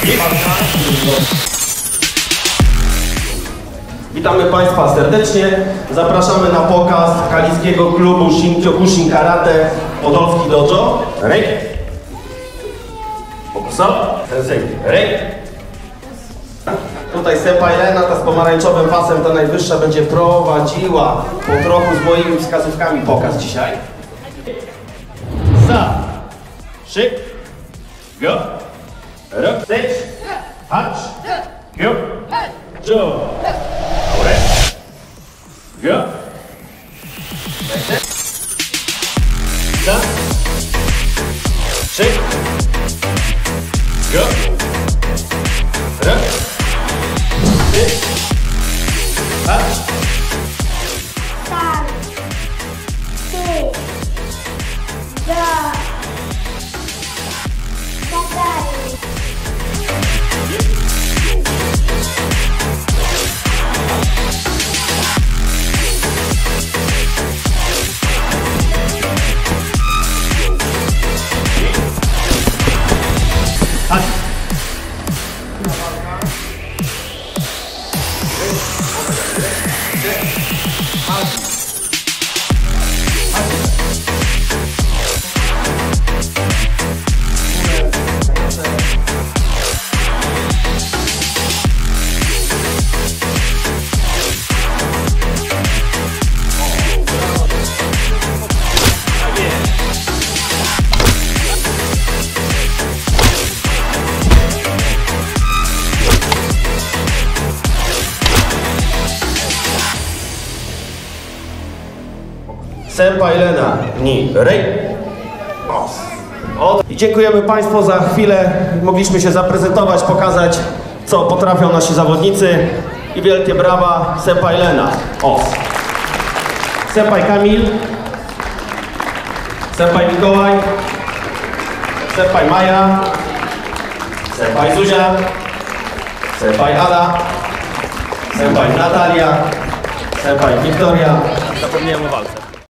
Witamy Państwa serdecznie. Zapraszamy na pokaz kaliskiego klubu Shinkyokushin Karate Podolski Dojo. Rei. Fokusa. Sensei. Rei. Tutaj senpai Lena, ta z pomarańczowym pasem, ta najwyższa, będzie prowadziła po trochu z moimi wskazówkami pokaz dzisiaj. Sa. Szyk. Go. Rok. Seć. Hacz. Go. Jo. Aure. Go. Sa. Szyk. Go. Rok. Seć. Hacz. Tam. Ty. Do. Zadaj. Senpai Lena, ni Rei. I dziękujemy Państwu. Za chwilę mogliśmy się zaprezentować, pokazać, co potrafią nasi zawodnicy. I wielkie brawa Senpai Lena. Senpai Kamil, Senpai Mikołaj, Senpai Maja, Senpai Zuzia, Senpai Ala, Senpai Natalia, Senpai Wiktoria. Zapomniałem o walce.